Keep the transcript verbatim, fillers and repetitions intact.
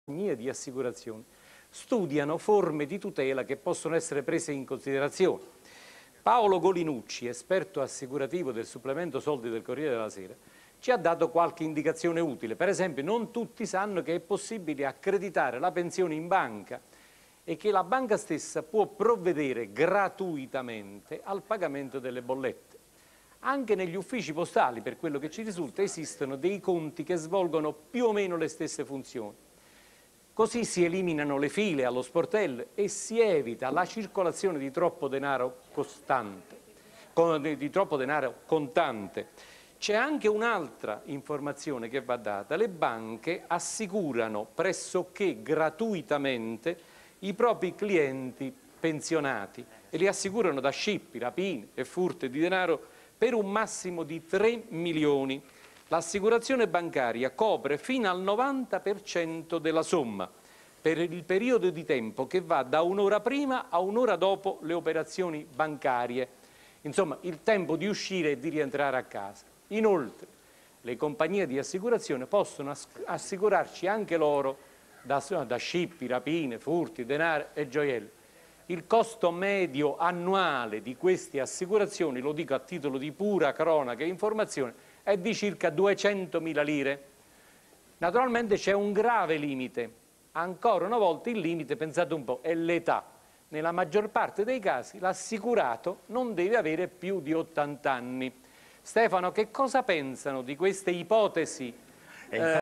compagnie di assicurazioni studiano forme di tutela che possono essere prese in considerazione. Paolo Golinucci, esperto assicurativo del supplemento soldi del Corriere della Sera, ci ha dato qualche indicazione utile. Per esempio, non tutti sanno che è possibile accreditare la pensione in banca e che la banca stessa può provvedere gratuitamente al pagamento delle bollette. Anche negli uffici postali, per quello che ci risulta, esistono dei conti che svolgono più o meno le stesse funzioni. Così si eliminano le file allo sportello e si evita la circolazione di troppo denaro costante, di troppo denaro contante. C'è anche un'altra informazione che va data. Le banche assicurano pressoché gratuitamente i propri clienti pensionati e li assicurano da scippi, rapine e furti di denaro per un massimo di tre milioni. L'assicurazione bancaria copre fino al novanta per cento della somma per il periodo di tempo che va da un'ora prima a un'ora dopo le operazioni bancarie. Insomma, il tempo di uscire e di rientrare a casa. Inoltre, le compagnie di assicurazione possono assicurarci anche loro da, da scippi, rapine, furti, denaro e gioielli. Il costo medio annuale di queste assicurazioni, lo dico a titolo di pura cronaca e informazione, è di circa duecentomila lire. Naturalmente c'è un grave limite. Ancora una volta il limite, pensate un po', è l'età. Nella maggior parte dei casi l'assicurato non deve avere più di ottanta anni. Stefano, che cosa pensano di queste ipotesi? Eh,